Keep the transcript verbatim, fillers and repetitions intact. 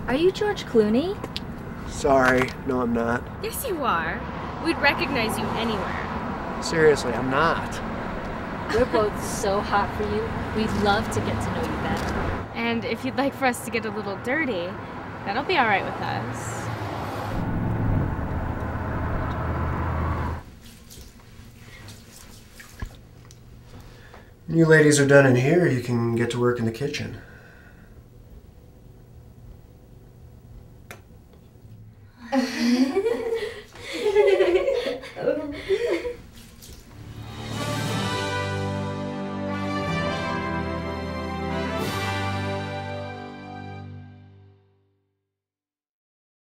Are you George Clooney? Sorry, no I'm not. Yes, you are. We'd recognize you anywhere. Seriously, I'm not. We're both so hot for you. We'd love to get to know you better. And if you'd like for us to get a little dirty, that'll be all right with us. You ladies are done in here, you can get to work in the kitchen.